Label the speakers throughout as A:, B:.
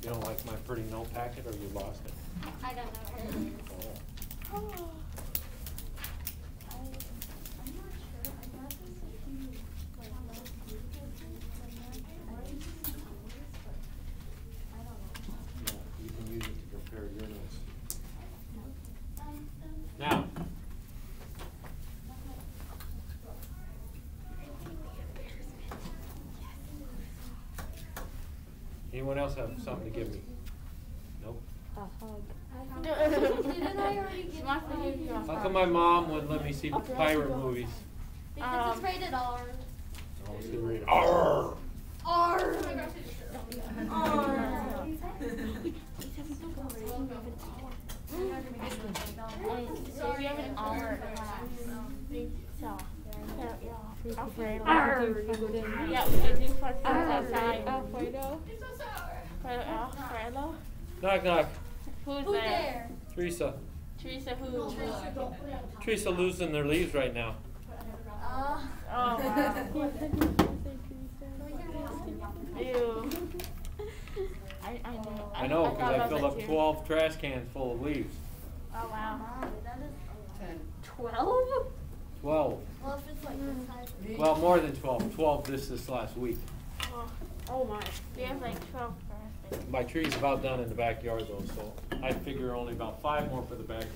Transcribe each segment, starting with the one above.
A: You don't like my pretty note packet, or you lost it?
B: I don't know where it is.
A: Oh.
B: Oh. I'm not sure. I got this a few, like, last week or something. I think it's in colors, but I don't know.
A: Yeah, you can use it to compare your notes. Now. Anyone else have something to give me? Nope.
C: A hug.
B: Didn't I already give
A: How come my mom wouldn't let me see pirate movies?
B: Because it's rated R.
A: Oh, it's rated R.
B: R.
D: So if you have an hour class, so yeah, we can do first outside. Alfredo. Alfredo.
A: Knock knock.
D: Who's
B: Who's
D: there?
B: there?
A: Teresa.
D: Teresa who?
A: Teresa losing their leaves right now.
D: Oh wow. Ew.
A: I know, because I filled up 12 trash cans full of leaves.
D: Oh wow.
C: 12?
A: 12.
B: Well, if it's like this size.
A: Well, more than 12. 12 this last week.
C: Oh my.
D: We have like 12 birthdays.
A: My tree's about done in the backyard though, so I figure only about 5 more for the backyard.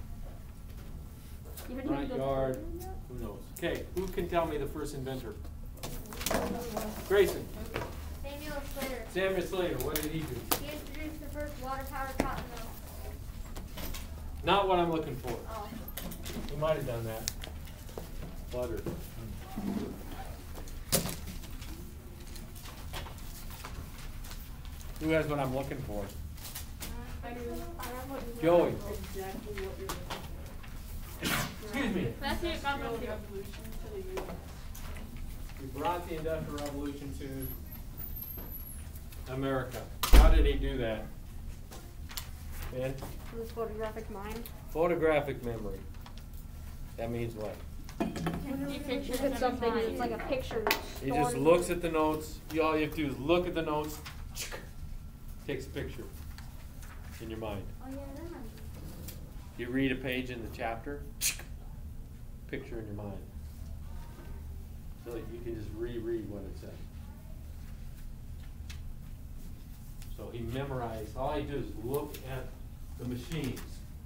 A: Front yard, who knows? Okay, who can tell me the first inventor? Grayson.
B: Samuel Slater.
A: Samuel Slater, what did he do?
B: He introduced the first water-powered cotton mill.
A: Not what I'm looking for.
B: Oh.
A: He might have done that. Butter. Who has what I'm looking for? Joey. Excuse me.
D: Let's see about the
A: He brought the Industrial Revolution to America. How did he do that? Ben?
C: This photographic mind.
A: Photographic memory. That means what?
C: Look at something, it's like a picture.
A: He just looks at the notes. All you have to do is look at the notes. Takes a picture in your mind.
B: Oh, yeah, that might be.
A: You read a page in the chapter. Picture in your mind. So that you can just reread what it said. So he memorized. All he did is look at the machines.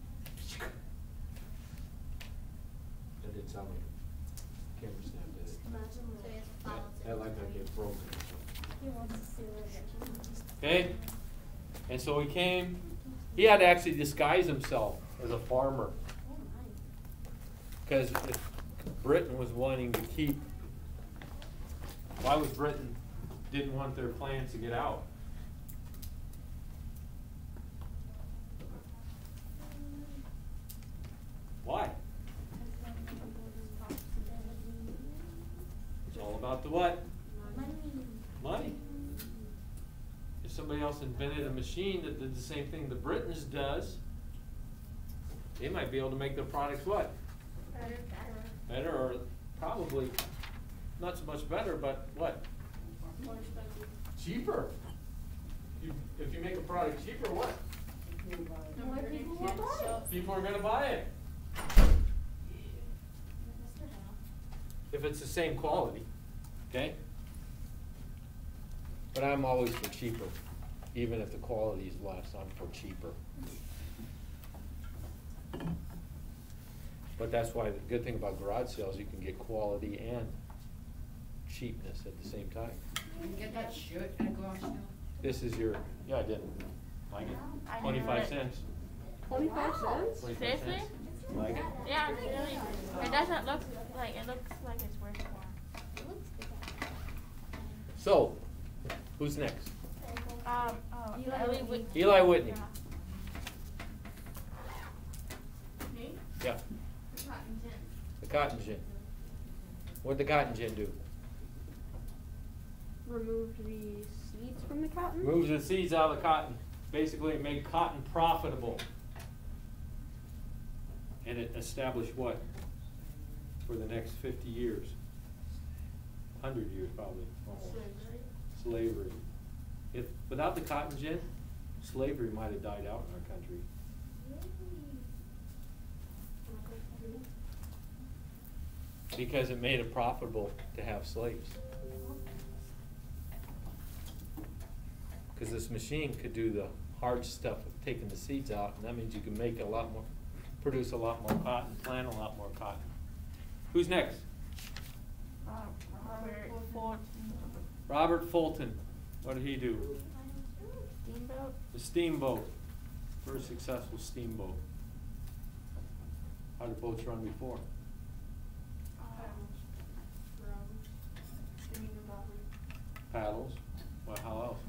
A: That did sound like a camera snap, did it?
B: So he has to follow
A: That like that gets broken.
B: He wants to see what it is.
A: Okay? And so he came. He had to actually disguise himself as a farmer.
B: Oh, my.
A: Because if Britain was wanting to keep, why was Britain didn't want their plans to get out? Why? It's all about the what? Money. If somebody else invented a machine that did the same thing the Britons does, they might be able to make their products what? Better, or probably not so much better, but what?
D: more expensive.
A: Cheaper. If you make a product cheaper, what? People are going to buy it. If it's the same quality, okay? But I'm always for cheaper. Even if the quality is less, I'm for cheaper. But that's why the good thing about garage sales, you can get quality and cheapness at the same time.
E: You can get that shirt at a garage sale?
A: This is your, yeah, I did. Like it?
D: I didn't
A: 25
D: know
A: cents.
C: 25 cents?
A: 25
D: Seriously?
A: cents. Like it?
D: Yeah, it's really. It doesn't look like it looks like it's worth more.
A: So, who's next?
D: Eli Whitney.
A: Eli Whitney.
D: Me?
A: Yeah. The cotton gin. What'd the cotton gin do?
C: Removed the seeds from the cotton?
A: Moves the seeds out of the cotton. Basically, it made cotton profitable. And it established what? For the next 50 years. 100 years probably. Almost. Slavery. If without the cotton gin, Slavery might have died out in our country. Because it made it profitable to have slaves. Because this machine could do the hard stuff of taking the seeds out, and that means you can make a lot more, produce a lot more cotton, plant a lot more cotton. Who's next?
D: Robert Fulton.
A: Robert Fulton. What did he do?
D: Steamboat.
A: The steamboat. First successful steamboat. How did boats run before? Paddles. Well, how else?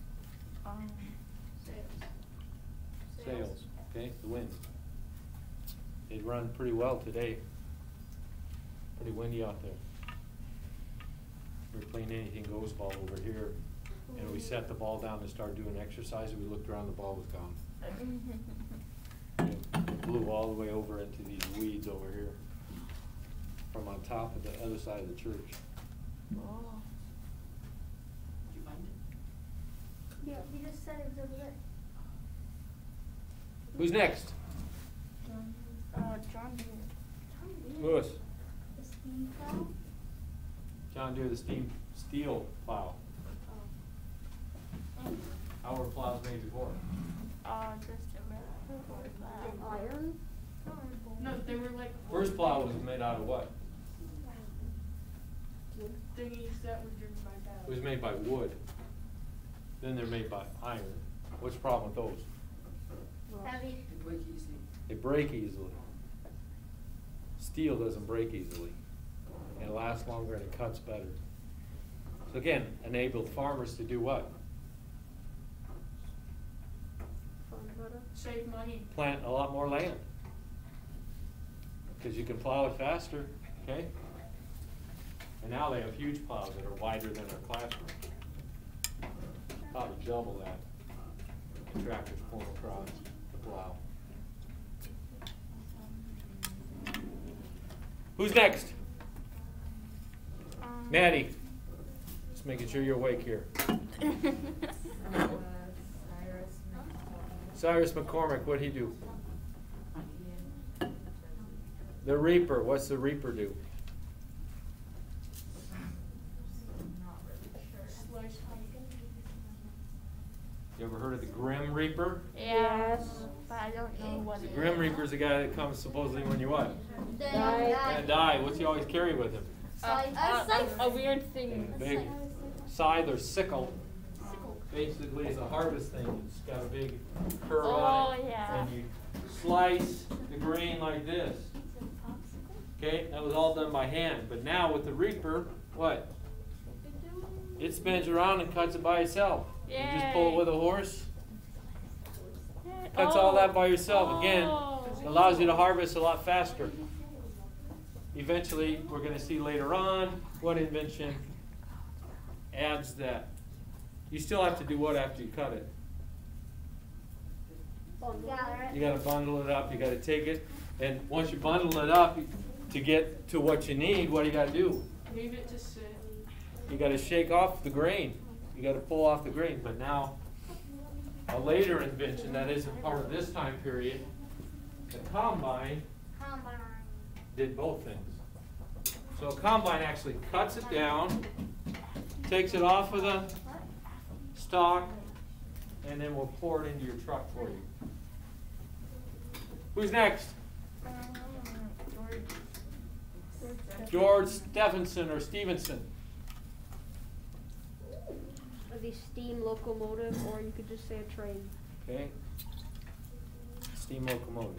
A: Sails. Okay, the wind. They'd run pretty well today. Pretty windy out there. We were playing anything goes ball over here, and we set the ball down to start doing exercise, and we looked around, the ball was gone. It blew all the way over into these weeds over here from on top of the other side of the church.
D: Oh.
E: Did you find it?
B: Yeah, he just said it was over there.
A: Who's next?
D: John Deere.
A: Lewis.
B: The steam plow?
A: John Deere, the steel plow. How were plows made before?
D: Just a
C: Iron?
E: No, they were like
A: First plow was made out of what?
E: thingies that were driven by
A: It
E: cows.
A: was made by wood. Then they're made by iron. What's the problem with those?
B: Heavy.
E: They break easily.
A: They break easily. Steel doesn't break easily. And it lasts longer and it cuts better. So again, enabled farmers to do what?
E: Save money.
A: Plant a lot more land. Because you can plow it faster, okay? And now they have huge plows that are wider than our classroom. Probably double that. The tractors pulling across the plow. Who's next? Maddie. Just making sure you're awake here. Cyrus McCormick, what'd he do? The reaper, what's the reaper do? You ever heard of the Grim Reaper?
D: Yes, but I don't know what
A: The
D: it
A: Grim
D: is.
A: Reaper's the guy that comes supposedly when you what?
C: Die.
A: And die. What's he always carry with him?
D: A weird thing.
A: Big scythe or sickle. Basically, it's a harvest thing. It's got a big curve on it.
D: Oh, yeah.
A: And you slice the grain like this. Okay, that was all done by hand. But now with the reaper, what? It spins around and cuts it by itself. You just pull it with a horse. Cuts all that by yourself. Again, allows you to harvest a lot faster. Eventually, we're going to see later on what invention adds that. You still have to do what after you cut it? You got to bundle it up. You got to take it, and once you bundle it up, to get to what you need, what do you got to do?
E: Leave it to sit.
A: You got to shake off the grain. You got to pull off the grain. But now, a later invention that isn't part of this time period, the combine did both things. So a combine actually cuts it down, takes it off of the stalk, and then we'll pour it into your truck for you. Who's next? George Stephenson or Stevenson.
C: The steam locomotive, or you could just say a train.
A: Okay. Steam locomotive.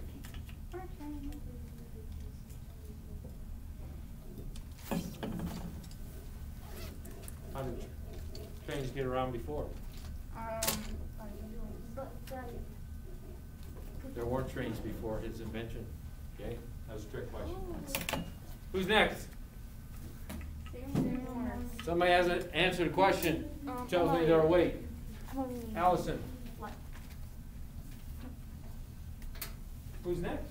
A: How did trains get around before? There weren't trains before his invention. Okay, that was a trick question. Who's next? Somebody hasn't answered a question. Tells me they're awake. Allison. Who's next?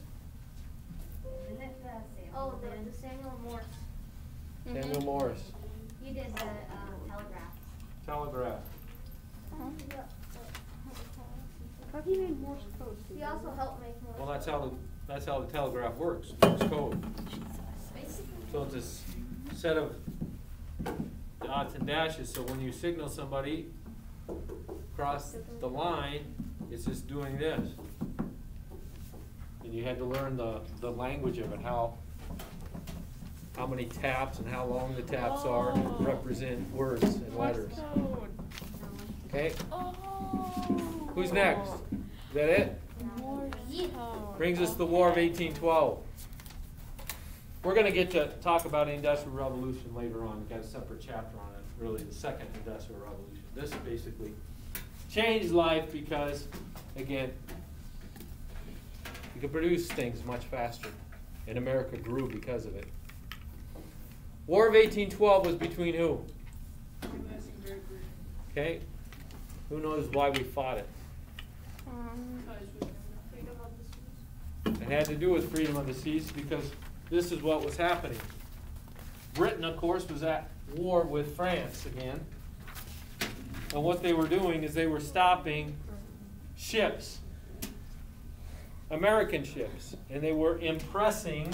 B: Oh, the Samuel Morse.
A: Samuel Morse.
B: He did the telegraph.
A: Telegraph.
C: thought he made Morse code.
B: He also helped make more.
A: Well, that's how the telegraph works, Morse code.
B: Basically.
A: So it's a set of dots and dashes, so when you signal somebody across the line, it's just doing this. And you had to learn the language of it, how many taps and how long the taps are represent words and letters. Okay? Who's next? Is that it? Brings us to the War of 1812. We're going to get to talk about the Industrial Revolution later on. We've got a separate chapter on it, really the Second Industrial Revolution. This basically changed life because, again, you could produce things much faster, and America grew because of it. War of 1812 was between who?
E: US and Great Britain.
A: Okay? Who knows why we fought it?
E: Because we have freedom of the seas.
A: It had to do with freedom of the seas because this is what was happening. Britain, of course, was at war with France again. And what they were doing is they were stopping ships, American ships, and they were impressing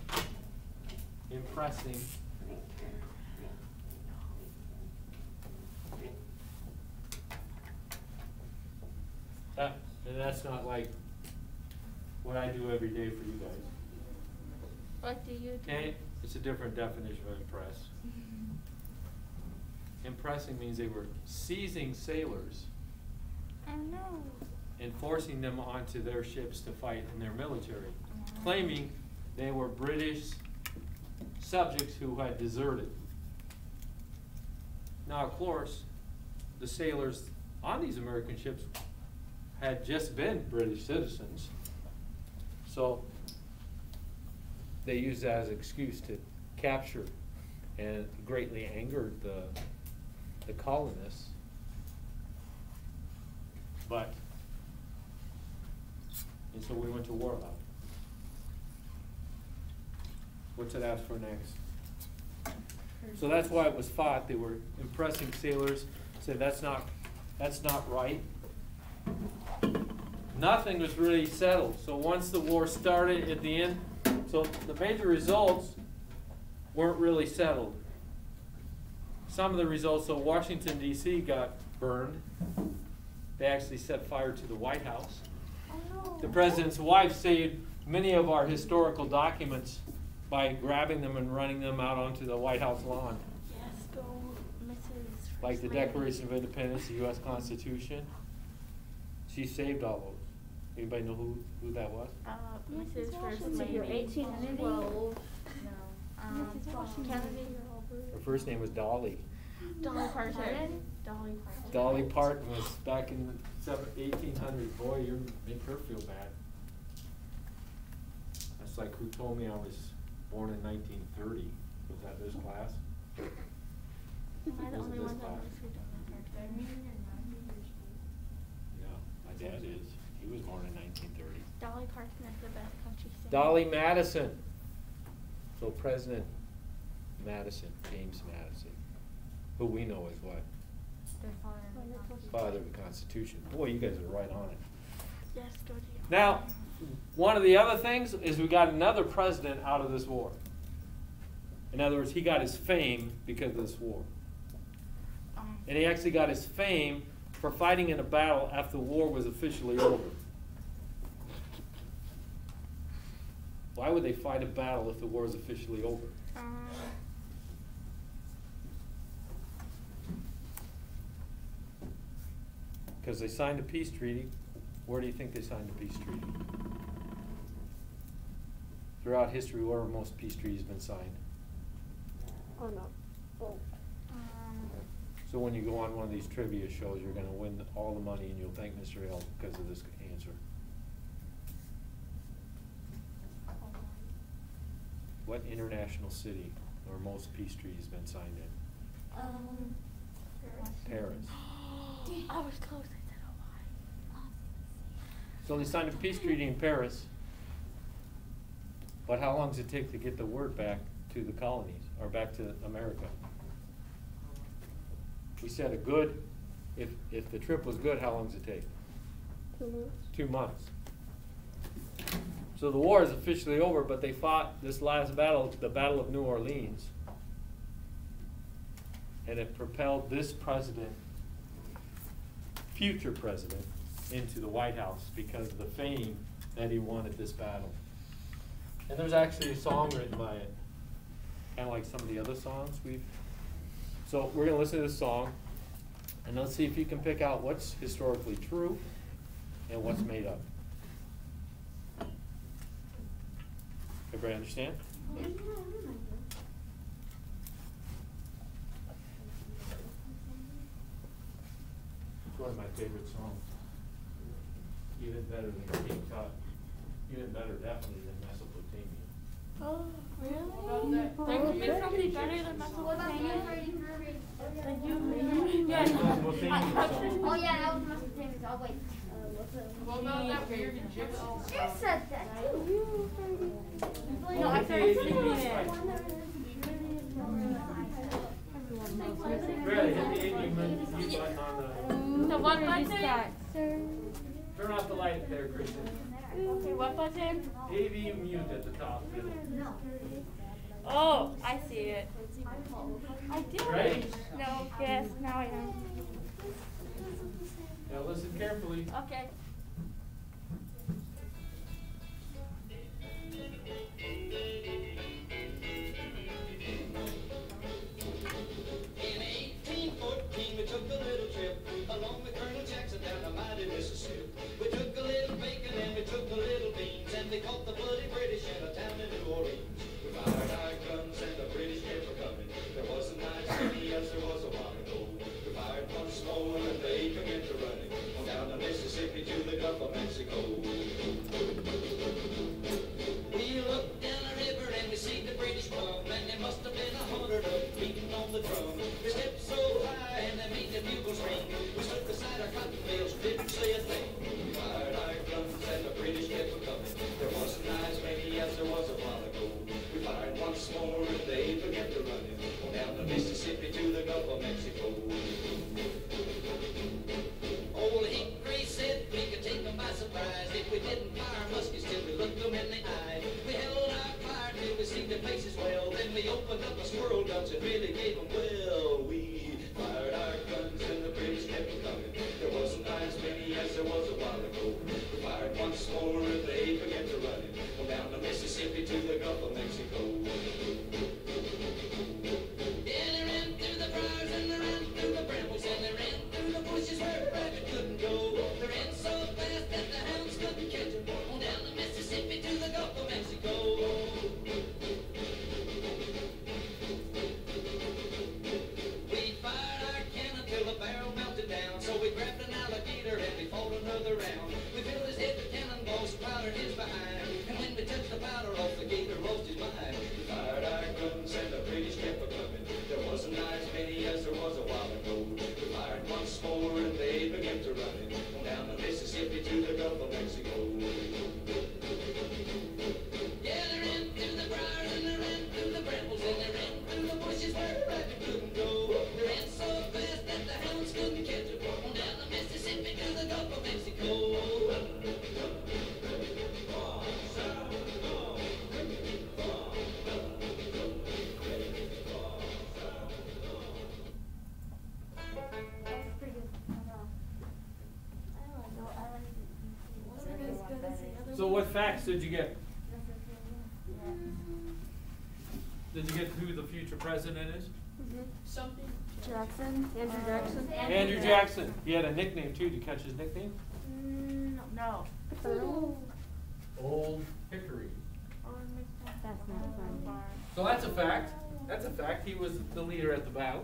A: and that's not like what I do every day for you guys.
D: What do you do?
A: Okay? It's a different definition of impress. Impressing means they were seizing sailors
D: Oh no.
A: and forcing them onto their ships to fight in their military, claiming they were British subjects who had deserted. Now, of course, the sailors on these American ships had just been British citizens, so they used that as an excuse to capture, and greatly angered the colonists. But, and so we went to war about it. What's it ask for next? So that's why it was fought. They were impressing sailors, said that's not right. Nothing was really settled. So once the war started at the end, so the major results weren't really settled. Some of the results, so Washington, D.C. got burned. They actually set fire to the White House.
B: Oh no.
A: The president's wife saved many of our historical documents by grabbing them and running them out onto the White House lawn.
D: Yes, go, Mrs.
A: Like the
D: First Lady.
A: Declaration of Independence, the U.S. Constitution. She saved all those. Anybody know who that was?
D: Mrs. First
C: Washington,
D: Lady.
C: you're 1812.
B: Mrs. Washington.
D: Kennedy.
A: Her first name was Dolly.
D: Dolly Parton.
B: Pardon?
D: Dolly Parton.
A: Dolly Parton was back in the 1800s. Boy, you make her feel bad. That's like who told me I was born in 1930. Was that this class?
D: Am I the
A: Was it
D: only
A: this
D: one that
A: class?
D: knows who Dolly Parton
E: I
D: is?
E: mean, you're not years old.
A: Yeah, my dad is. He was born in 1930.
D: Dolly Parton is the best country singer.
A: Dolly Madison. So President Madison, James Madison, who we know as what?
D: Their father. in the Constitution.
A: Father of the Constitution. Boy, you guys are right on it.
D: Yes, go to your.
A: Now, one of the other things is we got another president out of this war. In other words, he got his fame because of this war. And he actually got his fame for fighting in a battle after the war was officially over. Why would they fight a battle if the war is officially over? Because they signed a peace treaty. Where do you think they signed a peace treaty? Throughout history, where have most peace treaties been signed?
C: Oh no. Oh.
A: So when you go on one of these trivia shows, you're going to win all the money, and you'll thank Mr. Hill because of this answer. What international city are most peace treaties been signed in? Paris.
D: I was close. I said Hawaii.
A: So they signed a peace treaty in Paris. But how long does it take to get the word back to the colonies or back to America? We said if the trip was good, how long does it take? 2 months. So the war is officially over, but they fought this last battle, the Battle of New Orleans. And it propelled this president, future president, into the White House because of the fame that he won at this battle. And there's actually a song written by it, kind of like some of the other songs we've. So we're going to listen to this song, and let's see if you can pick out what's historically true and what's made up. Everybody understand? It's one of my favorite songs. Even better than King Tut. Even better, definitely, than Mesopotamia.
D: Oh, really? There could be something better than Mesopotamia? Yeah.
B: Oh yeah, that was Mesopotamia. Oh wait.
E: What about that weird Egyptian?
B: You said that too.
A: No, I started singing it. Really, hit the AV mute button on
D: The what button?
A: turn off the light there, Kristen.
D: Okay, what button?
A: AV mute at the top.
D: Oh, I see it. I did.
A: Ready?
D: No, yes, now I am.
A: Now listen carefully.
D: Okay.
F: In 1814, we took a little trip along with Colonel Jackson down the mighty Mississippi. We took a little bacon and we took a little beans, and we caught the bloody British in a town in New Orleans. We fired our guns and the British kept coming. There wasn't nice city as there was a while ago. We fired once more and they began to running on down the Mississippi to the Gulf of Mexico. We looked down the river and we see the British come, and there must have been 100 of them beating on the drum. They stepped so high and they made the bugles ring. We stood beside our cotton bales, didn't say a thing. We fired our guns and the British kept coming. There wasn't as many as there was a while ago. We fired once more and they began to run it on down the Mississippi to the Gulf of Mexico. Old Hickory said we could take them by surprise if we didn't fire muskets till we looked them in the eye. We held our fire till we seen their faces well. Then we opened up our squirrel guns and really gave them well. We fired our guns and the British kept coming. There wasn't as many as there was a while ago. We fired once more and they began to run it on down the Mississippi to the Gulf of Mexico. Yeah, they ran through the briars and they ran through the brambles and they ran through the bushes where a rabbit couldn't go. They ran so fast that the hounds couldn't catch them on down the Mississippi to the Gulf of Mexico. We fired our cannon till the barrel melted down. So we grabbed an alligator and we fought another round. We filled his head with cannonballs, powdered his behind. And when we took the powder off, the gator lost his mind. We fired our guns and the British kept coming. There wasn't as many as there was a while ago. We fired once more and they began to run it on down the Mississippi to the Gulf of Mexico. Yeah, they ran through the briars and they ran through the brambles and they ran through the bushes where a rabbit couldn't go. They ran so fast that the hounds couldn't catch them on down the Mississippi to the Gulf of Mexico.
A: So what facts did you get? Did you get who the future president is?
E: Something.
C: Jackson, Andrew Jackson.
A: Andrew Jackson. He had a nickname too. Did you catch his nickname?
D: No.
A: Old Hickory.
C: That's not fun.
A: So that's a fact. That's a fact. He was the leader at the battle.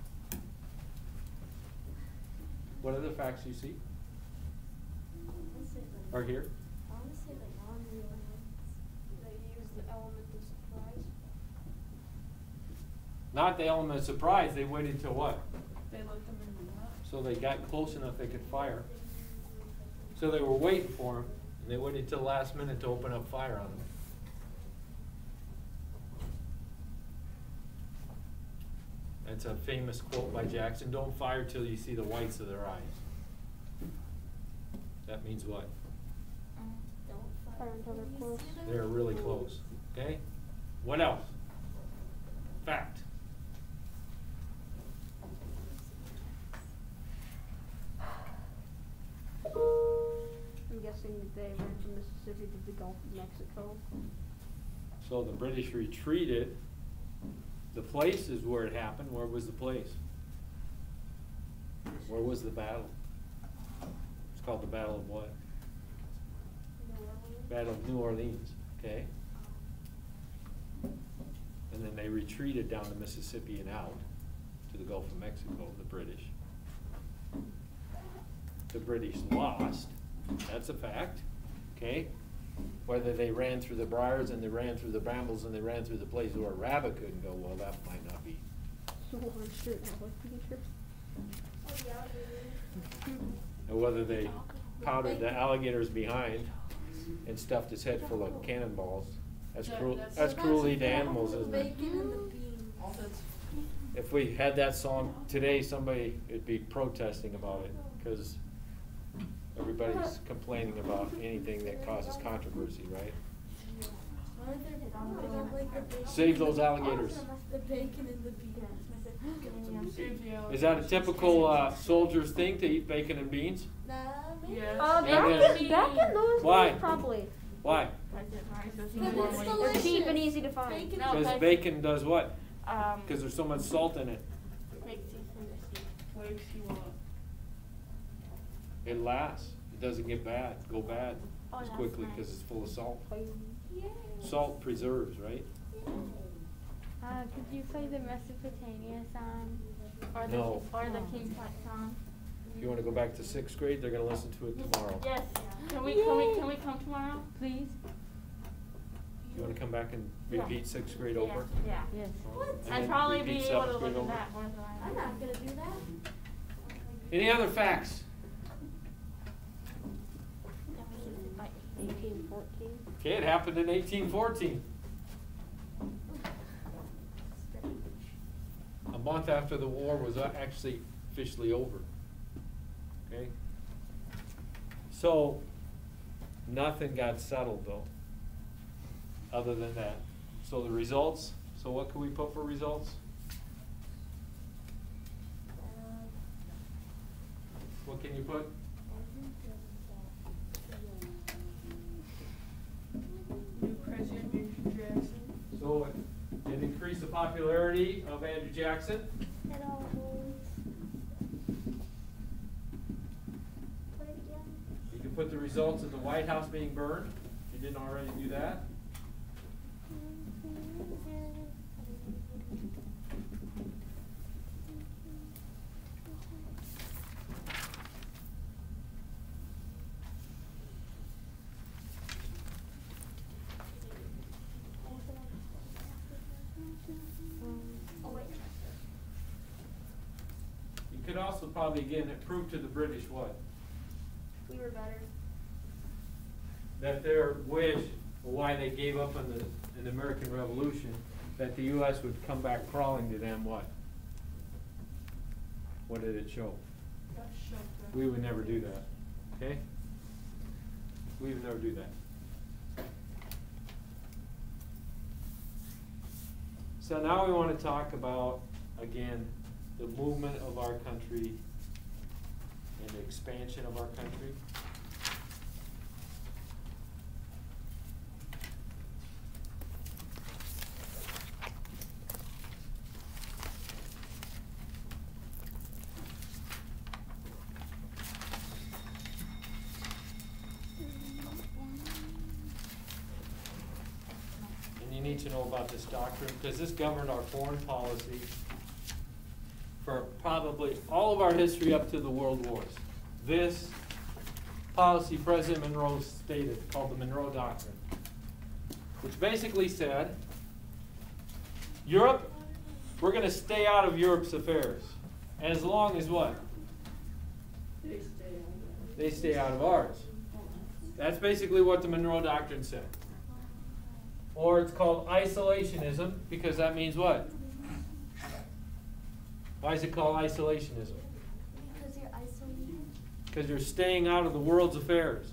A: What other facts do you see? Are here?
E: They use the element of surprise.
A: Not the element of surprise. They waited till what?
E: They let them in the map.
A: So they got close enough they could fire. So they were waiting for him, and they waited till the last minute to open up fire on him. That's a famous quote by Jackson. Don't fire till you see the whites of their eyes. That means what?
C: Fire until they're close.
A: They're really close, okay? What else? Fact.
C: I'm guessing that they ran from Mississippi to the Gulf of Mexico.
A: So the British retreated. The place is where it happened. Where was the place? Where was the battle? It's called the Battle of what? Battle of New Orleans, okay? And then they retreated down the Mississippi and out to the Gulf of Mexico, the British. The British lost, that's a fact, okay? Whether they ran through the briars and they ran through the brambles and they ran through the place where a rabbit couldn't go, well, that might not be. And whether they powdered the alligators behind and stuffed his head full of cannonballs, that's cruel. That's cruelty to animals, isn't it?
E: Bacon and the beans.
A: If we had that song today, somebody would be protesting about it because everybody's complaining about anything that causes controversy, right? Save those alligators.
E: The bacon and the beans.
A: Is that a typical soldier's thing to eat bacon and beans?
E: Yes.
C: Back in those
A: Why?
C: days, probably.
A: Why?
C: They're cheap and easy to find.
A: Because bacon does what? Because there's so much salt in it.
E: Makes you want.
A: It lasts. It doesn't get bad, go bad
D: Oh,
A: as
D: that's
A: quickly
D: nice.
A: because it's full of salt. Salt preserves, right?
D: Could you play the Mesopotamia song? Or the,
A: No.
D: or the King Tut song?
A: If you want to go back to 6th grade, they're going to listen to it tomorrow.
D: Yes. Can we come tomorrow, please?
A: You want to come back and repeat 6th grade over?
D: Yeah.
C: Yes.
A: And
D: I'd
A: then
D: probably
A: repeat
D: be able
A: 7th
D: to
A: grade
D: look at
A: over?
D: that more than I
B: I'm not gonna do that.
A: Any other facts?
C: 1814.
A: Okay, it happened in 1814. A month after the war was actually officially over. Okay? So, nothing got settled though, other than that. So the results, so what can we put for results? What can you put?
E: New president, Andrew Jackson.
A: So it increased the popularity of Andrew Jackson. You can put the results of the White House being burned, if you didn't already do that. You could also probably, again, prove to the British what?
B: We were better.
A: That their wish, or why they gave up on the American Revolution, that the U.S. would come back crawling to them what? What did it show?
E: Got shoved back.
A: We would never do that, okay? We would never do that. So now we want to talk about, again, the movement of our country and the expansion of our country. And you need to know about this doctrine because this governed our foreign policy for probably all of our history up to the World Wars. This policy President Monroe stated, called the Monroe Doctrine, which basically said, Europe, we're going to stay out of Europe's affairs. As long as what? They stay out of ours. That's basically what the Monroe Doctrine said. Or it's called isolationism because that means what? Why is it called isolationism?
B: Because you're isolated.
A: because you're staying out of the world's affairs.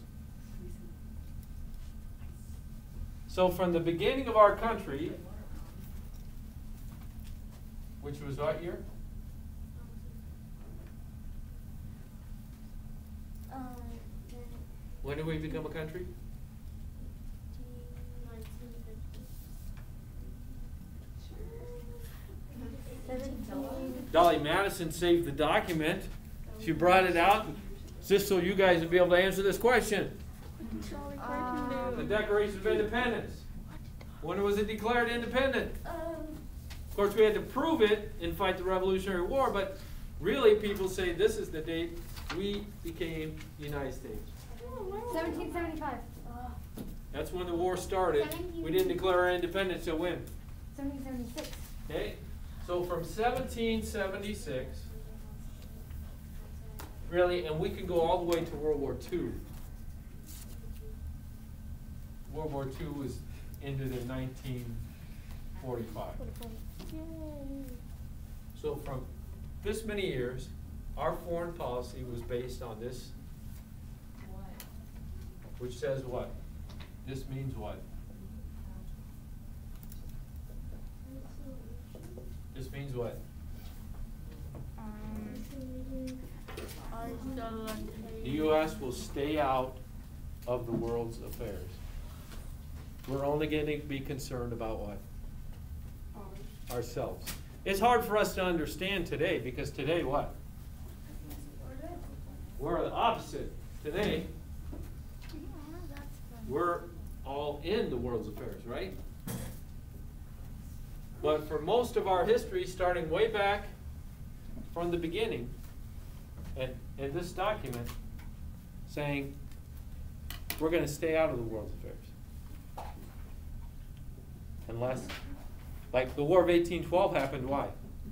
A: So from the beginning of our country, which was what year? When did we become a country?
B: 1950.
A: Dolly Madison saved the document. She brought it out just so you guys would be able to answer this question. The Declaration of Independence. When was it declared independent? Of course, we had to prove it and fight the Revolutionary War, but really people say this is the date we became the United States.
D: 1775.
A: That's when the war started. We didn't declare our independence till when?
D: 1776.
A: Okay, so from 1776, really, and we can go all the way to World War II. World War II was ended in 1945. So from this many years, our foreign policy was based on this, which says what? This means what? This means what? The U.S. will stay out of the world's affairs. We're only going to be concerned about what? Ourselves. It's hard for us to understand today because today what? We're the opposite. Today, we're all in the world's affairs, right? But for most of our history, starting way back from the beginning, and this document saying we're going to stay out of the world's affairs. Unless, like the War of 1812 happened, why?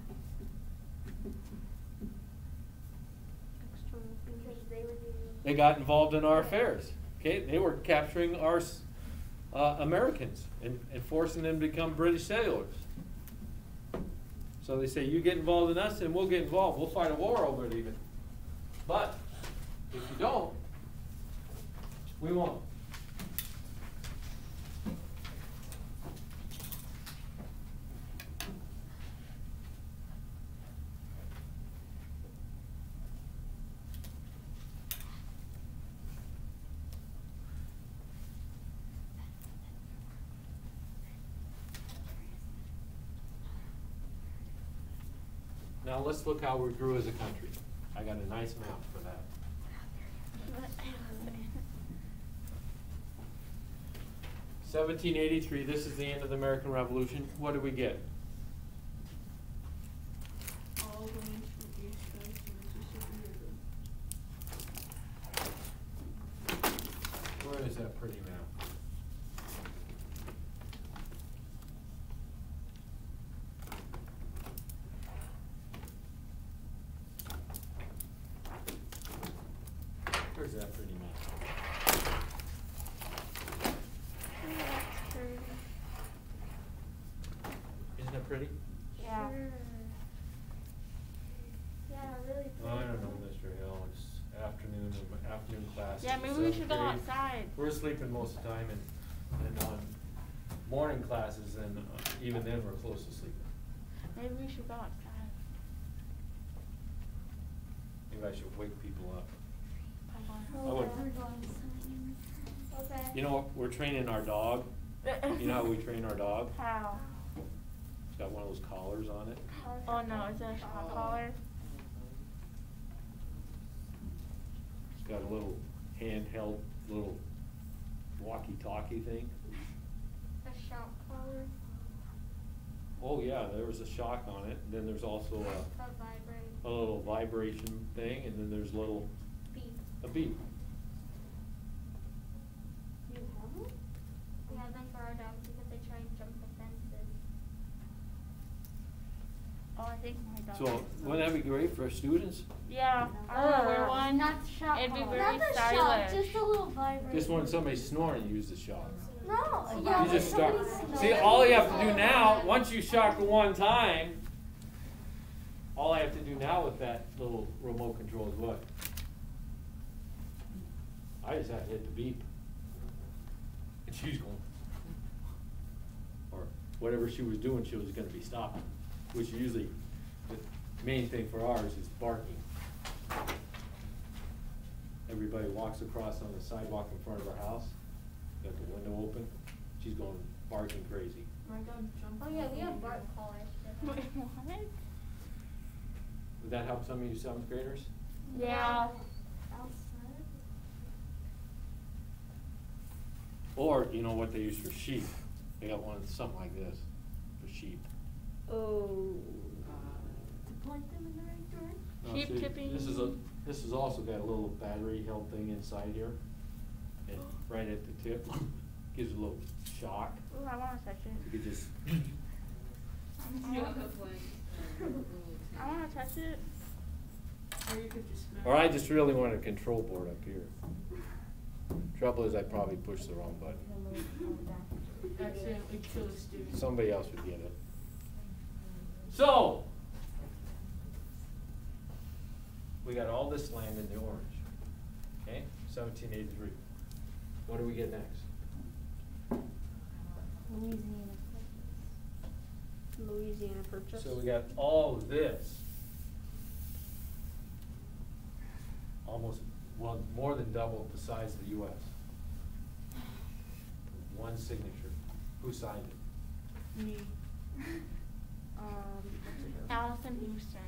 A: They got involved in our affairs. Okay, they were capturing our Americans and forcing them to become British sailors. So they say, you get involved in us and we'll get involved. We'll fight a war over it even. But if you don't, we won't. Now let's look how we grew as a country. I got a nice map for that. 1783, this is the end of the American Revolution. What did we get?
E: All the way to the east coast of Mississippi River.
A: Where is that pretty map? Where's that pretty map? Isn't it pretty?
D: Yeah.
B: Yeah, really.
A: Oh, I don't know, Mr. Hill. It's afternoon classes.
D: Yeah, maybe we should go
A: Seventh grade.
D: outside.
A: We're sleeping most of the time, and on morning classes, and even then we're close to sleeping.
D: Maybe we should go outside.
A: Maybe I should wake people up.
B: Oh,
A: would-
B: we're going swimming. Okay.
A: You know, we're training our dog. You know how we train our dog?
D: How?
A: It's got one of those collars on it.
D: Oh no, is it a shock collar?
A: It's got a little handheld little walkie-talkie thing.
B: A shock collar.
A: Oh yeah, there was a shock on it. Then there's also
B: A vibrate.
A: a little vibration thing, and then there's
B: Beep.
A: a beep.
B: You have them? We have them for our dogs because they try and jump the fences.
D: Oh, I think my dog.
A: So wouldn't that be great for students?
D: Yeah, I want to wear one.
B: Not the shock
D: It'd be
B: collar.
D: very
B: Not the
D: stylish.
B: shock, just a little vibrate.
A: Just when somebody's snoring, use the shock.
B: No, yeah,
A: You
B: when
A: just start.
B: somebody's
A: See,
B: snoring.
A: all you have to do now, once you shock one time, all I have to do now with that little remote control is what? I just had to hit the beep. And she's going, or whatever she was doing, she was gonna be stopping, which usually, the main thing for ours is barking. Everybody walks across on the sidewalk in front of our house, got the window open, she's going barking crazy.
E: My God, jump.
B: Oh yeah, we have bark collars.
D: Wait, what?
A: Would that help some of you seventh graders?
D: Yeah.
B: Outside.
A: Or, you know what they use for sheep? They got one, something like this, for sheep.
C: Oh.
B: To point them in the right direction.
A: No,
D: Sheep
A: see,
D: tipping.
A: This has also got a little battery held thing inside here. And right at the tip, gives a little shock.
D: Ooh, I wanna touch it.
A: You could just,
E: Yeah, that's like.
D: I wanna touch it.
E: Or you could just.
A: or I just really want a control board up here. Trouble is I probably pushed the wrong button.
E: Accidentally kill a student.
A: Somebody else would get it. So, we got all this land in the orange, okay, 1783. What do we get next?
C: Louisiana Purchase.
A: So we got all of this. Almost, well, more than double the size of the US. One signature. Who signed it?
E: Me.
D: Allison Houston.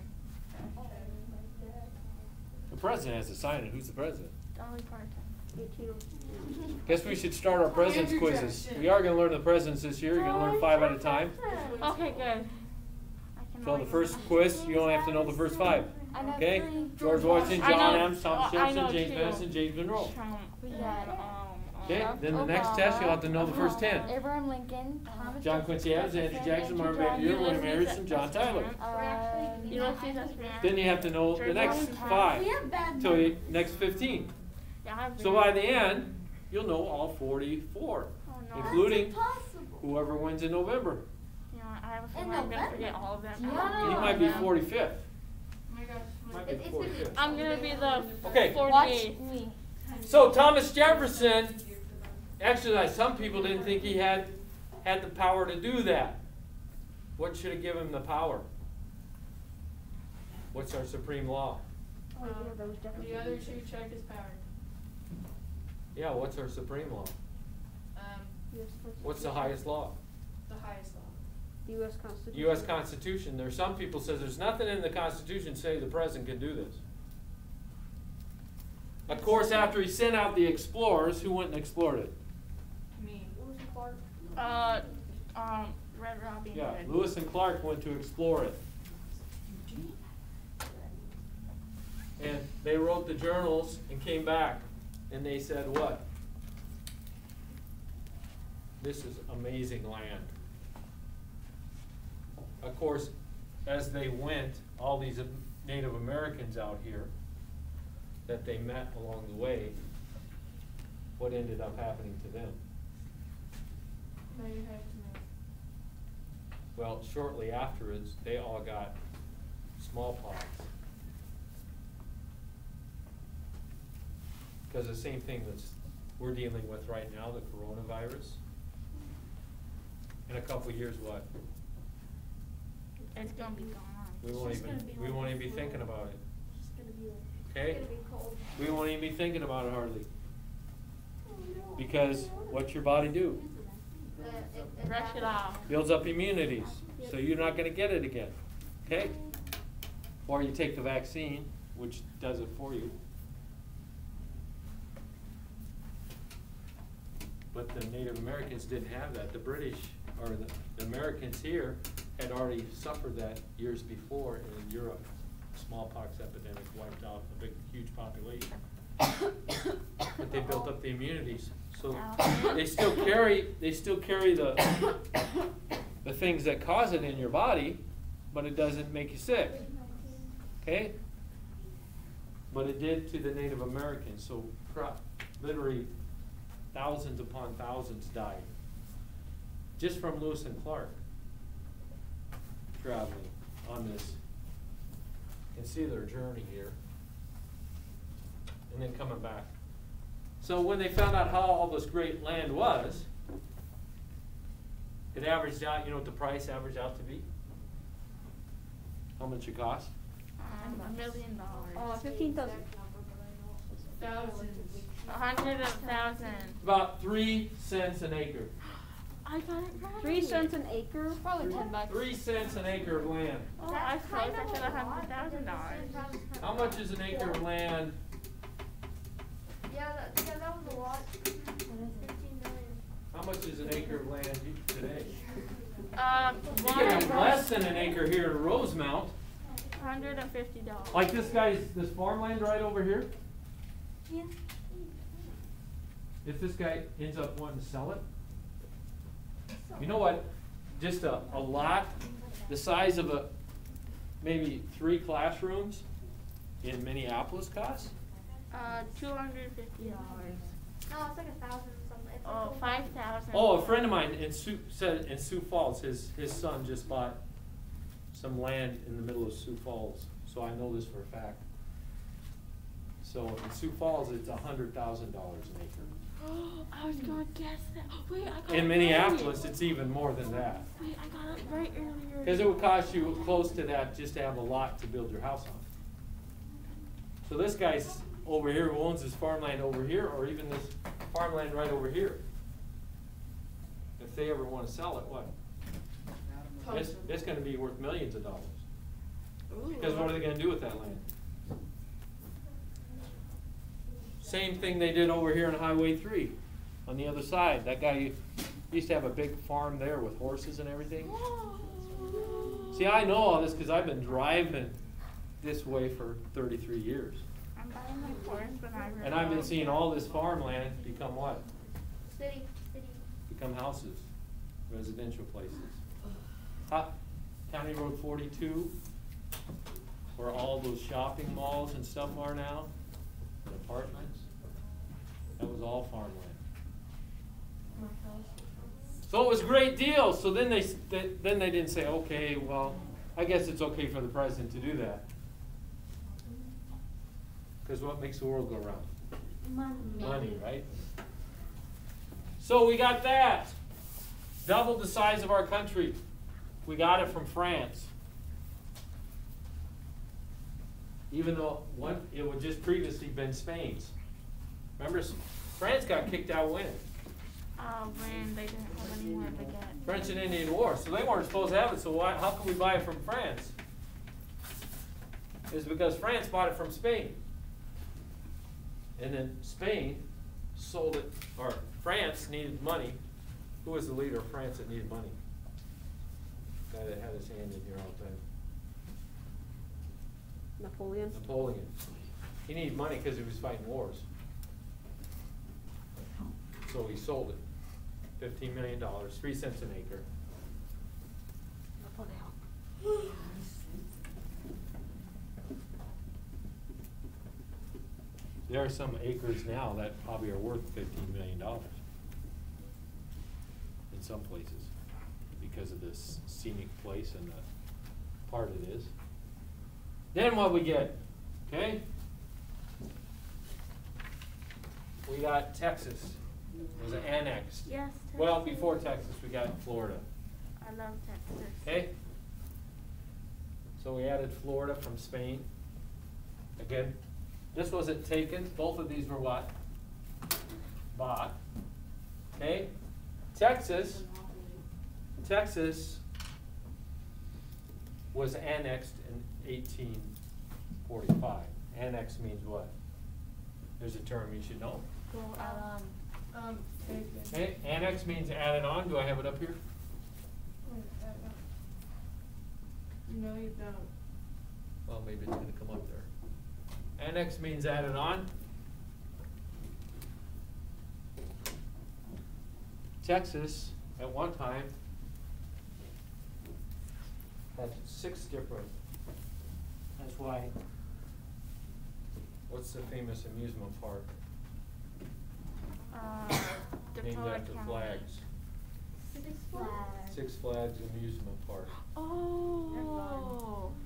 A: The president has to sign it. Who's the president?
D: Dolly Parton.
A: Guess we should start our president's
E: Andrew
A: quizzes.
E: Jackson.
A: We are gonna learn the presidents this year. You're gonna learn 5 at a time.
D: Okay, good. I can
A: So
D: already
A: the first
D: remember.
A: quiz, you only have to know the first 5.
B: I know
A: Okay?
B: three.
A: George Washington,
D: I
A: John
D: know-
A: Adams, Thomas
D: I know
A: Jefferson, James
D: two.
A: Madison, James Monroe.
D: Trump. We got
A: Okay, then the next test, you'll have to know the first 10.
D: Abraham Lincoln, Thomas
A: John Quincy Adams, Andrew Jackson, Marvin Van Buren, William Harrison, John Tyler.
D: Ulysses S. Grant.
A: Then you have to know the next 5
B: We have bad
A: till the
B: numbers.
A: next 15.
D: Yeah, I have
A: So by the end, you'll know all 44,
D: Oh, no.
A: including
B: Impossible.
A: whoever wins in November.
D: You know, I have a
B: In
D: feeling I'm gonna
B: November?
D: forget all of them.
B: Yeah.
A: He might be 45th.
E: Oh my gosh.
A: Might be
B: It's gonna be-
A: 45th.
D: I'm gonna be the
A: Okay.
D: 48th.
B: me.
A: So Thomas Jefferson, actually, some people didn't think he had the power to do that. What should have given him the power? What's our supreme law?
C: Oh, yeah, that was definitely.
E: The other two check his power.
A: Yeah, what's our supreme law?
C: US Constitution.
A: What's the highest law?
E: The highest law.
C: The US Constitution.
A: U.S. Constitution. There's some people says there's nothing in the Constitution say the president can do this. Of course, after he sent out the explorers, who went and explored it?
E: Me.
D: Red Robin
A: Yeah,
D: Hood.
A: Lewis and Clark went to explore it. And they wrote the journals and came back, and they said what? This is amazing land. Of course, as they went, all these Native Americans out here that they met along the way, what ended up happening to them?
E: Now you have to know.
A: Well, shortly afterwards, they all got smallpox. Because the same thing we're dealing with right now, the coronavirus. In a couple of years, what?
D: It's gonna be gone.
A: We won't
B: just
A: even,
B: gonna be
A: we
B: like
A: won't
B: a
A: even be
B: flu.
A: thinking about it,
B: It's just gonna be like.
A: okay?
B: It's gonna be cold.
A: We won't even be thinking about it hardly.
B: Oh, no.
A: Because what's your body do?
D: Brush it off.
A: Builds up immunities, so you're not gonna get it again, okay? Or you take the vaccine, which does it for you. But the Native Americans didn't have that. The British, or the Americans here, had already suffered that years before in Europe. Smallpox epidemic wiped out a big, huge population. But they built up the immunities. So they still carry the things that cause it in your body, but it doesn't make you sick. Okay? But it did to the Native Americans. So literally thousands upon thousands died. Just from Lewis and Clark traveling on this. You can see their journey here. And then coming back. So when they found out how all this great land was, it averaged out, you know what the price averaged out to be? How much it cost?
D: $1 million.
C: 15,000.
E: Thousands.
D: 100,000.
A: About 3 cents an acre.
D: I got it right.
C: 3 cents an acre.
D: Probably $10.
A: 3 cents an acre of land.
D: Oh, I was close. I said $100,000.
A: How much is an acre of land?
B: Yeah, that was a lot. 15 million.
A: How much is an acre of land today? You
D: One
A: can have less than an acre here in Rosemount.
D: $150.
A: Like this farmland right over here.
B: Yeah.
A: If this guy ends up wanting to sell it, you know what? Just a lot, the size of maybe 3 classrooms in Minneapolis costs?
D: $250.
B: No, it's like 1,000 something. It's
D: Oh,
B: like
D: 5,000.
A: Oh, a friend of mine in Sioux Falls, his son just bought some land in the middle of Sioux Falls, so I know this for a fact. So in Sioux Falls, it's $100,000 an acre.
D: I was gonna guess that. Wait, I got it
A: In Minneapolis,
D: right.
A: it's even more than that.
D: Wait, I got it right earlier.
A: Because it would cost you close to that just to have a lot to build your house on. So this guy's over here who owns this farmland over here, or even this farmland right over here. If they ever want to sell it, what? It's going to be worth millions of dollars.
D: Ooh.
A: Because what are they going to do with that land? Same thing they did over here on Highway 3, on the other side. That guy used to have a big farm there with horses and everything.
D: Whoa.
A: See, I know all this because I've been driving this way for 33 years.
D: I'm buying my horse when I
A: And I've been seeing all this farmland become what?
B: city.
A: Become houses, residential places. County Road 42, where all those shopping malls and stuff are now, and apartments, that was all farmland. So it was a great deal. So then they didn't say, okay, well, I guess it's okay for the president to do that. Because what makes the world go round? Money, right? So we got that. Doubled the size of our country. We got it from France. Even though it would just previously been Spain's. Remember, France got kicked out when?
D: When they didn't have any more to get.
A: French and Indian War. So they weren't supposed to have it, so how can we buy it from France? It's because France bought it from Spain. And then Spain sold it, or France needed money. Who was the leader of France that needed money? Guy that had his hand in here all the time.
C: Napoleon.
A: Napoleon. He needed money because he was fighting wars. So he sold it. $15 million, 3 cents an acre.
C: Napoleon.
A: There are some acres now that probably are worth $15 million in some places because of this scenic place and the part it is. Then what we get, okay? We got Texas. It was annexed.
D: Yes,
A: Well,
D: Texas.
A: before Texas, we got Florida.
D: I love Texas.
A: Okay? So we added Florida from Spain. Again, this wasn't taken. Both of these were what? Bought. Okay? Texas was annexed in 1845. Annex means what? There's a term you should know.
D: Go add on.
A: Okay? Annex means added on. Do I have it up here?
E: No, you don't.
A: Well, maybe it's gonna come up there. Annex means added on. Texas, at one time, had 6 different, that's why, what's the famous amusement park named
D: Dakota
A: after
D: County.
A: flags?
B: Six Flags.
A: Six Flags Amusement Park.
D: Oh.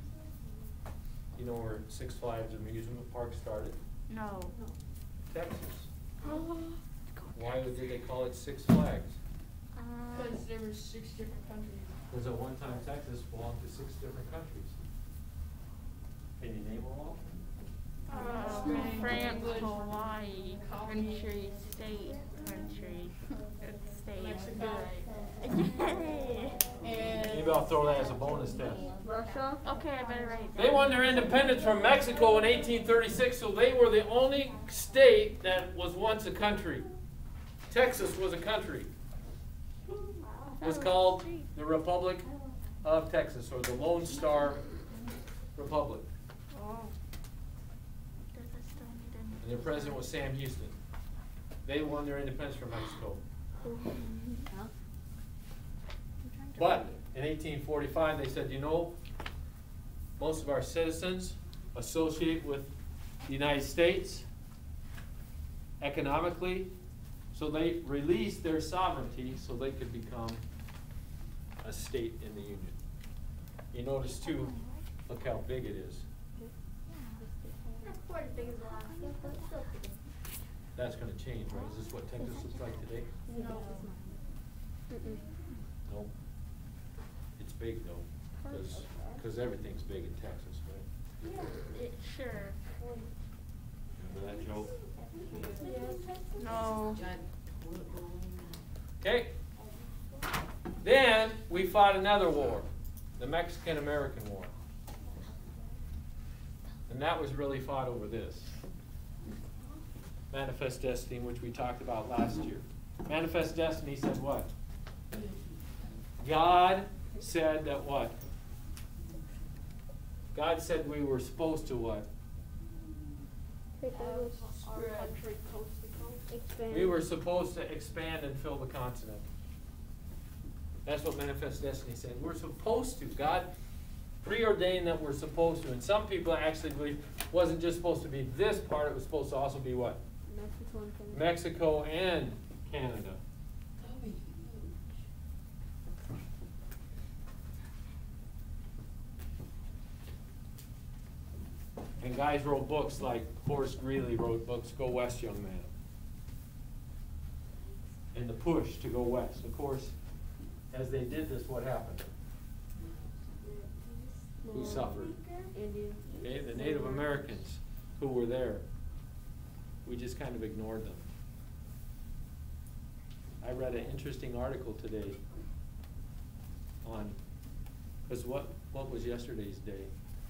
A: You know where Six Flags Amusement Park started?
D: No.
A: Texas. Why did they call it Six Flags?
E: Because there were 6 different countries.
A: Because at one time Texas belonged to 6 different countries. Can you name them all?
E: Spain,
D: France,
E: English,
D: Hawaii,
E: colony,
D: country, state, country, state.
E: Mexico.
A: Maybe I'll throw that as a bonus test.
C: Russia.
D: Okay, I better write
A: They won their independence from Mexico in 1836, so they were the only state that was once a country. Texas was a country. It was called the Republic of Texas, or the Lone Star Republic.
D: Oh. Does it still need
A: And their president was Sam Houston. They won their independence from Mexico. But in 1845, they said, you know, most of our citizens associate with the United States economically, so they released their sovereignty so they could become a state in the Union. You notice too, look how big it is.
B: Not quite as big as Alaska, but still big.
A: That's gonna change, right? Is this what Texas looks like today?
E: No.
A: No. It's big though, because everything's big in Texas, right?
D: Sure.
A: Remember that joke?
D: No.
A: Okay. Then we fought another war, the Mexican-American War. And that was really fought over this. Manifest Destiny, which we talked about last year. Manifest Destiny said what? God said that what? God said we were supposed to what?
C: Our country coast to coast. Expand.
A: We were supposed to expand and fill the continent. That's what Manifest Destiny said. We're supposed to. God preordained that we're supposed to. And some people actually believe it wasn't just supposed to be this part, it was supposed to also be what?
C: Mexico and Canada.
A: Mexico and Canada. And guys wrote books like Horace Greeley wrote books, Go West, Young Man. And the push to go west. Of course, as they did this, what happened? Who suffered?
C: Indians.
A: Okay, the Native Americans who were there. We just kind of ignored them. I read an interesting article today on, because what was yesterday's day?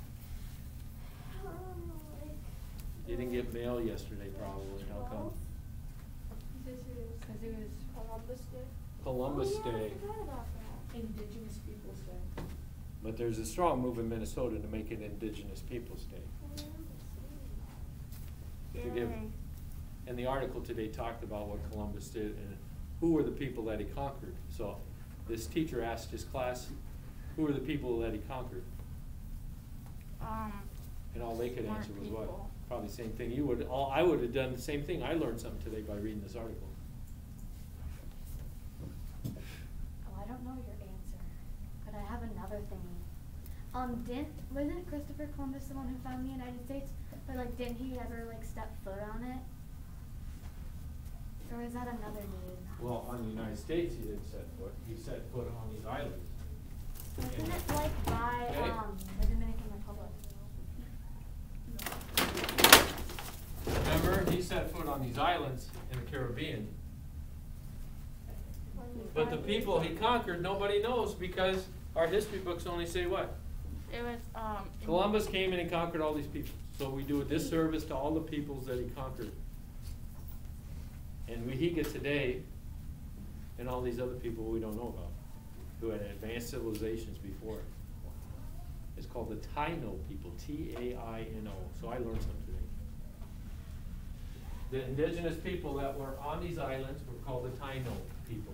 A: You didn't get mail yesterday probably, how come?
E: Because it was Columbus Day.
A: Columbus
B: Oh, yeah,
A: Day.
B: I forgot about that.
E: Indigenous Peoples Day.
A: But there's a strong move in Minnesota to make it Indigenous Peoples' Day. To give,
D: Yay.
A: and the article today talked about what Columbus did and who were the people that he conquered. So this teacher asked his class, who were the people that he conquered? And all they could
D: Smart
A: answer was what?
D: people.
A: Probably the same thing you would. I would have done the same thing. I learned something today by reading this article.
B: Oh, I don't know your answer, but I have another thing. Wasn't Christopher Columbus the one who found the United States? But like, didn't he ever like step foot on it? Or is that another dude?
A: Well, on the United States, he didn't set foot. He set foot on these islands.
B: Wasn't it like by
A: Okay.
B: the Dominican Republic?
A: Remember, he set foot on these islands in the Caribbean. But the people he conquered, nobody knows because our history books only say what?
D: It was
A: Columbus came and he conquered all these people. So we do a disservice to all the peoples that he conquered. And he gets a day, and all these other people we don't know about, who had advanced civilizations before it. It's called the Taino people, T-A-I-N-O. So I learned something today. The indigenous people that were on these islands were called the Taino people.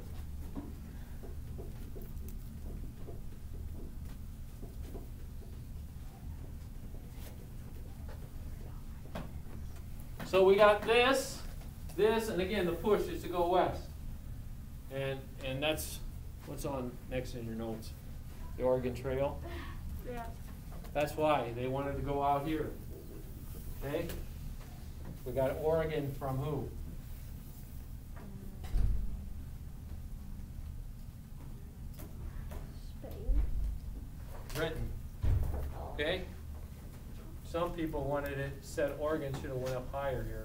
A: So we got this, and again the push is to go west. And that's what's on next in your notes. The Oregon Trail.
D: yeah.
A: That's why they wanted to go out here. Okay? We got Oregon from who? people wanted it, said Oregon should have went up higher here.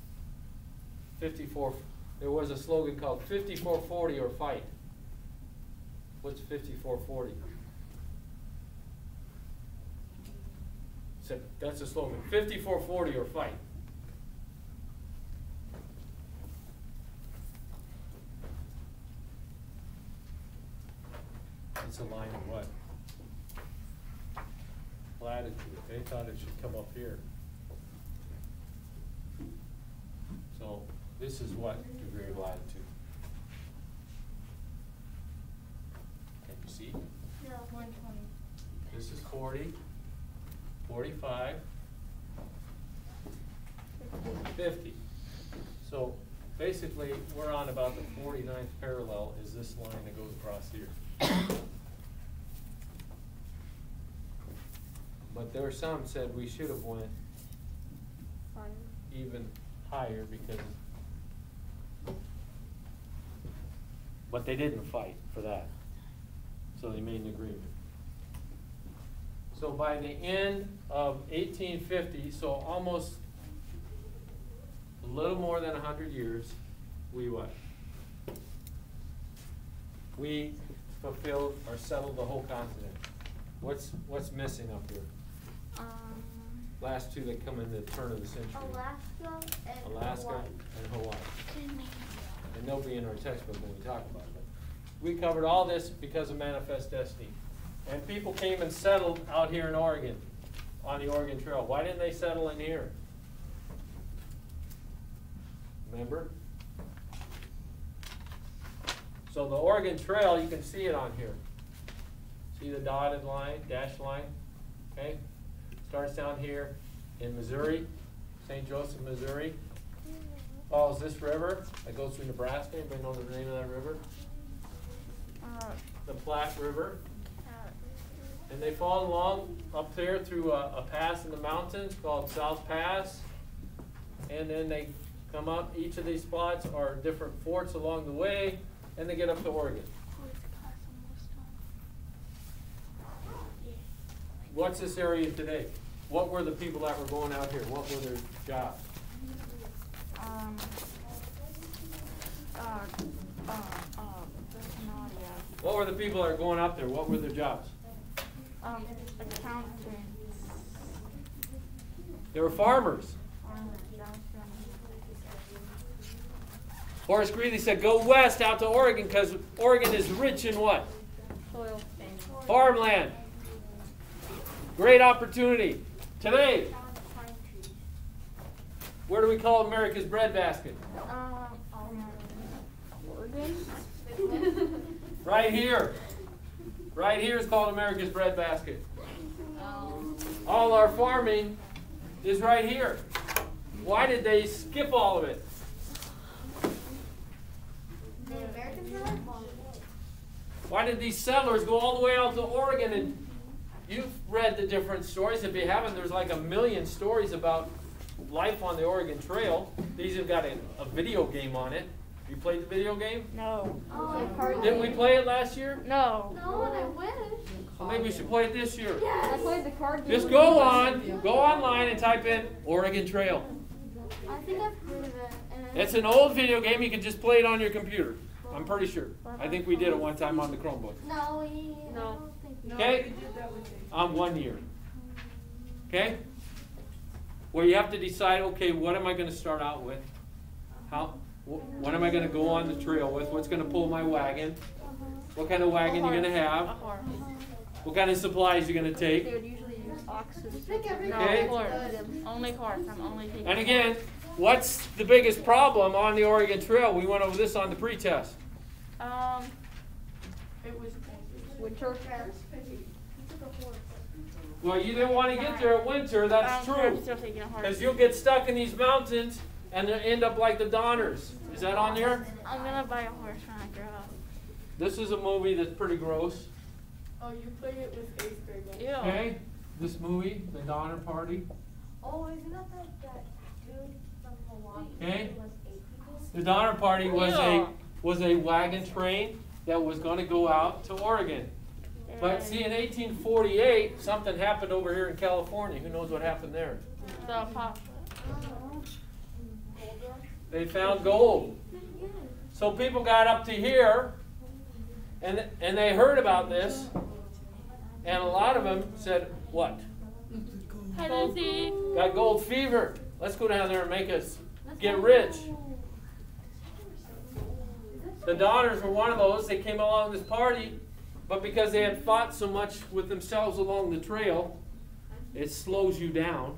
A: 54, there was a slogan called 5440 or fight. What's 5440? Said, that's a slogan, 5440 or fight. It's a line of what? Latitude. They thought it should come up here. So this is what degree of latitude? Can you see?
B: No, 120.
A: This is 40, 45, 50. So basically, we're on about the 49th parallel is this line that goes across here. But there were some said we should have went even higher because, but they didn't fight for that. So they made an agreement. So by the end of 1850, so almost a little more than 100 years, we what? We fulfilled or settled the whole continent. What's missing up here? Last two that come in the turn of the century. Alaska and Hawaii. And they'll be in our textbook when we talk about it. We covered all this because of Manifest Destiny. And people came and settled out here in Oregon, on the Oregon Trail. Why didn't they settle in here? Remember? So the Oregon Trail, you can see it on here. See the dotted line, dashed line? Okay? Starts down here in Missouri, St. Joseph, Missouri. Follows this river that goes through Nebraska. Anybody know the name of that river? The Platte River. And they follow along up there through a pass in the mountains called South Pass. And then they come up. Each of these spots are different forts along the way. And they get up to Oregon. What's this area today? What were the people that were going out here? What were their jobs? What were the people that were going out there? What were their jobs?
D: Accountants.
A: They were farmers. Horace Greeley said, go west out to Oregon because Oregon is rich in what?
D: Soil.
A: Farmland. Great opportunity. Today, where do we call America's breadbasket?
D: Oregon.
A: Right here. Right here is called America's breadbasket. All our farming is right here. Why did they skip all of it?
B: The Americans were like,
A: Why did these settlers go all the way out to Oregon? And you've read the different stories. If you haven't, there's like 1 million stories about life on the Oregon Trail. These have got a video game on it. You played the video game?
D: No.
A: Didn't we play it last year?
D: No.
B: no, and I wish.
A: Well, maybe we should play it this year.
C: I played the card game.
A: Just go online and type in Oregon Trail.
B: I think I've heard of it. And
A: It's an old video game. You can just play it on your computer. I'm pretty sure. I think we did it one time on the Chromebook.
B: No, I
C: No.
B: don't think we
A: Okay? On 1 year. Okay? Where you have to decide, okay, what am I going to start out with? What am I going to go on the trail with? What's going to pull my wagon? What kind of wagon you're going to have? What kind of supplies you're going to
C: They
A: take?
C: would usually use oxes.
A: Okay?
D: Horse. Only horse. I'm only taking.
A: And again, what's the biggest problem on the Oregon Trail? We went over this on the pretest.
E: It was
C: Winter.
A: Well, you didn't want to get there in winter. That's
D: I'm
A: true.
D: still taking a horse.
A: Because you'll get stuck in these mountains and they'll end up like the Donners. Is that on there?
D: I'm gonna buy a horse when I grow up.
A: This is a movie that's pretty gross.
E: Oh, you played it with 8th grade.
D: Ew.
A: Okay? This movie, The Donner Party.
B: Oh, isn't that that dude from Hawaii?
A: Okay.
B: Who was 8 people?
A: The Donner Party was
D: Ew.
A: a wagon train that was going to go out to Oregon.
D: Ew.
A: But see, in 1848, something happened over here in California. Who knows what happened there?
D: The pop.
A: They found gold. So people got up to here, and they heard about this, and a lot of them said, what?
D: Hennessy.
A: Got gold fever. Let's go down there and make us get rich. The Donners were one of those. They came along this party, but because they had fought so much with themselves along the trail, it slows you down.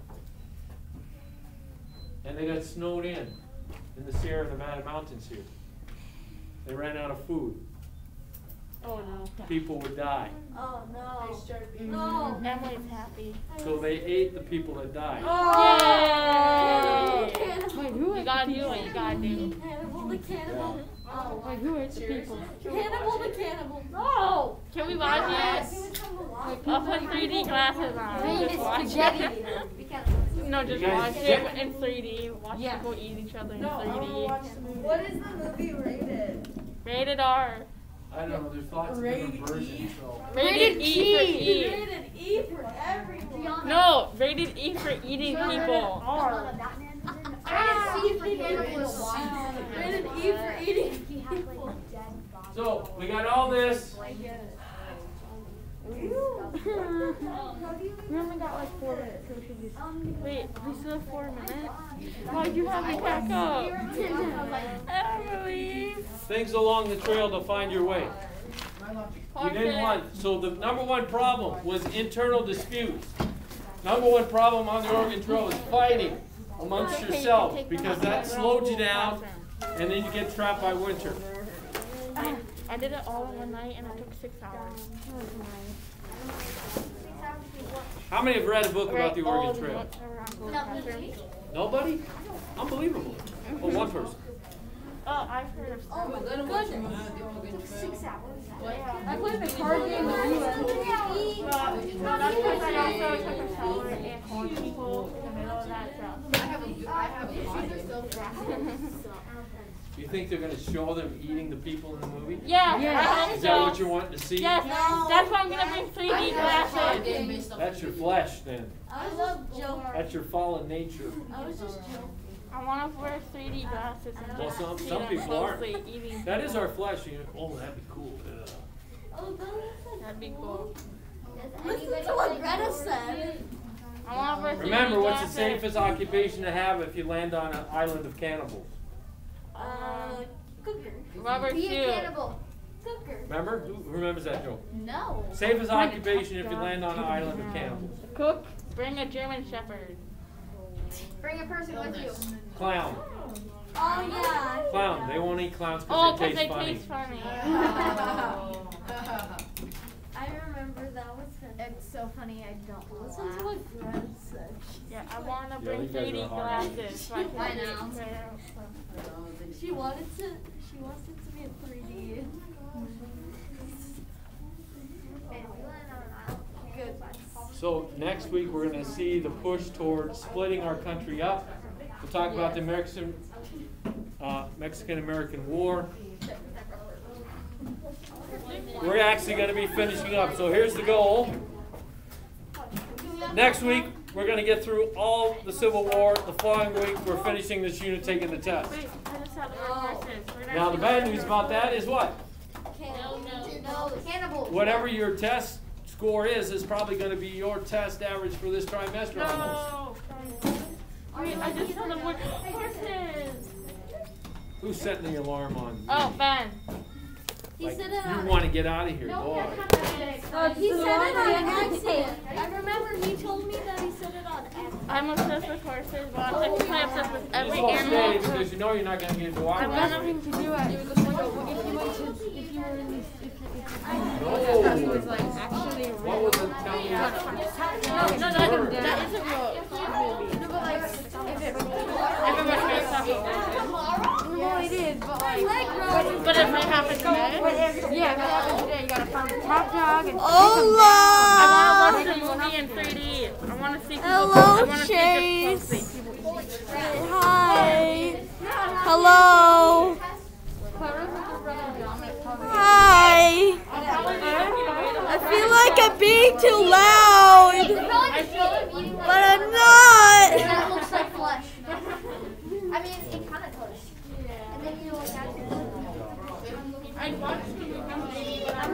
A: And they got snowed in the Sierra Nevada mountains here. They ran out of food.
D: Oh no.
A: People would die.
B: Oh no.
D: No. Emily's happy.
A: So they ate the people that died.
D: Oh.
C: Wait, who
D: You gotta do what you gotta do.
B: Cannibal the cannibal. Oh.
C: Wait, who ate the people?
B: Cannibal the cannibal. No.
D: Can we watch it? I'll put 3D glasses on. Just watch it. No, just
A: You guys
D: watch
A: get-
D: it in 3D. Watch people eat each other in 3D.
E: What is the movie rated?
D: Rated R.
A: I don't know, there's lots of different versions. So.
D: Rated E for E.
E: Rated E for everyone.
D: No, rated E for eating people.
E: Rated E for eating people.
A: So we got all this.
D: We only got like 4 minutes, so we should just... Wait, we still have 4 minutes? Why'd you have me pack up? I don't believe.
A: Things along the trail to find your way. You didn't want. So the number one problem was internal disputes. Number one problem on the Oregon Trail was fighting amongst yourselves because that slowed you down, and then you get trapped by winter.
D: I did it all in one night and it took 6 hours.
A: How many have read a book about the
D: All
A: Oregon
D: the
A: Trail?
D: notes are around Gold.
A: Nobody? Unbelievable. Well, one person.
D: Oh, I've heard of
B: Oh my goodness. 6 hours.
C: I played the card game with you.
D: Well, that's because I also took a shower and called people in the middle of that
A: You think they're going to show them eating the people in the movie?
D: Yeah,
C: Yeah.
D: I hope
A: Is that what
D: so.
A: you're wanting to see?
D: Yes, that's why I'm gonna bring 3D glasses.
A: That's your flesh then.
B: I was joking.
A: That's your fallen nature.
B: I was just joking.
D: I want to wear 3D glasses and
A: Well,
D: just
A: some
D: see them
A: people aren't.
D: closely eating.
A: That is our flesh. Oh, that'd be cool. Yeah.
B: Oh,
D: That'd be cool.
B: listen to what Greta said.
D: I want to wear 3D
A: Remember, what's the
D: glasses.
A: safest occupation to have if you land on an island of cannibals?
B: Cooker.
D: Rubber
B: Be a
D: suit.
B: cannibal. Cooker.
A: Remember? Who remembers that joke?
B: No.
A: Safest occupation if you land on an island of cannibals?
C: Cook.
D: Bring a German Shepherd.
B: Bring a person with you.
A: Clown.
B: Oh yeah.
A: Clown. They won't eat clowns
D: Oh,
A: because
D: because
A: they
D: they
A: taste funny.
D: taste funny.
B: I remember that was funny. It's so funny. I don't listen to what Greta said.
D: Yeah, I want to
A: Yeah,
D: bring
A: you guys
D: 3D
A: are hard.
D: glasses so I can
B: I
D: see
B: know.
D: better.
B: She wanted to. She wants it to be in 3D. Good.
A: So next week we're going to see the push toward splitting our country up. We'll talk about the Mexican-American War. We're actually going to be finishing up. So here's the goal. Next week we're going to get through all the Civil War. The following week we're finishing this unit, taking the test.
D: Wait, I just had the word verses. We're gonna
A: Now the
D: do
A: bad
D: the
A: news
D: word
A: about that
D: verses.
A: is what?
B: No, cannibals.
A: Whatever your test score is probably going to be your test average for this trimester almost.
D: No. Wait, I just saw the word horses.
A: Who's setting the alarm on?
D: Oh, Ben.
B: He
A: Like,
B: said it on.
A: you want to get out of here. Go.
B: He said it on accident. I remember he told me that he said it on accident.
D: I'm obsessed with horses, but I'm technically obsessed with
A: Just
D: every
A: all stay
D: animal.
A: because you know you're not going to get to walk.
D: I
C: Best
D: wanna-
C: thing to do it. If you were in this,
A: No.
C: actually
A: What was it telling you?
D: No, that isn't real.
C: No, but like, if it
D: Everyone's based off of horses.
C: well, it is, but like,
D: But it might happen today.
C: yeah, if it happened today, you gotta find the top dog and
D: I want to watch the movie in 3D. I want to see people. I want to see
G: Chase.
D: it closely.
G: Hi. Hello. Hi.
D: I'll probably be lucky to wait a
G: I feel like I'm being too loud, but I'm not.
B: That looks like flesh. I mean, it kind of does. And then you know what happens?
D: I watched him become baby, but I'm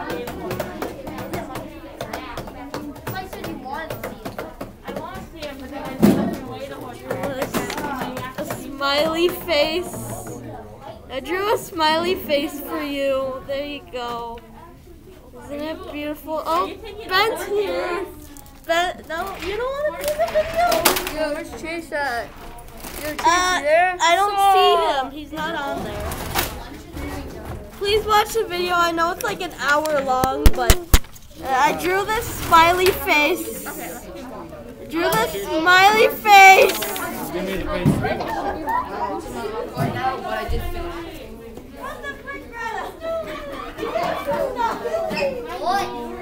B: I said you wanted to see it.
D: I want to see him, but then I took away the whole
G: A smiley face. I drew a smiley face for you. There you go. Isn't it beautiful? Oh, Ben's here. Ben, no, you don't want to be in the video?
C: Yo, where's Chase at? Yo, Chase,
G: I don't see him. He's not on there. Please watch the video. I know it's like an hour long, but I drew this smiley face. Drew the smiley face.
A: Give me the face.
C: Right now, but I did finish.
B: What?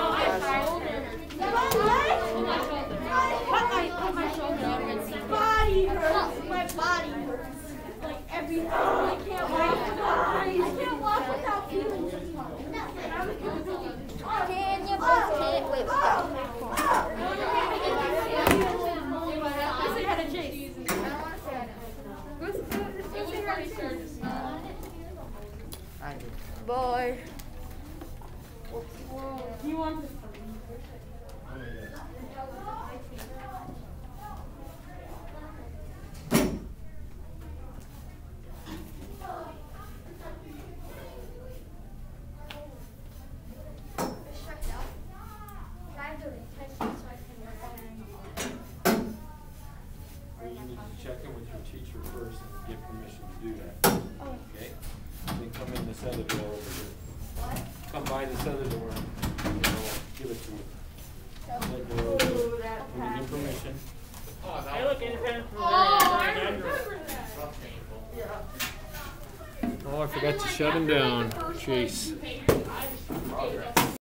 G: Body hurts. My body hurts. Like every time. I can't walk without feeling this one.
B: Can you wait, wait,
C: Bye.
D: You want to
A: Check in with your teacher first and get permission to do that. Okay? Then come in this other door over here. Come by this other door. And I'll give it to you. That door over there. When you get permission.
D: I look independent from the
A: Oh, I forgot to shut him down. Chase.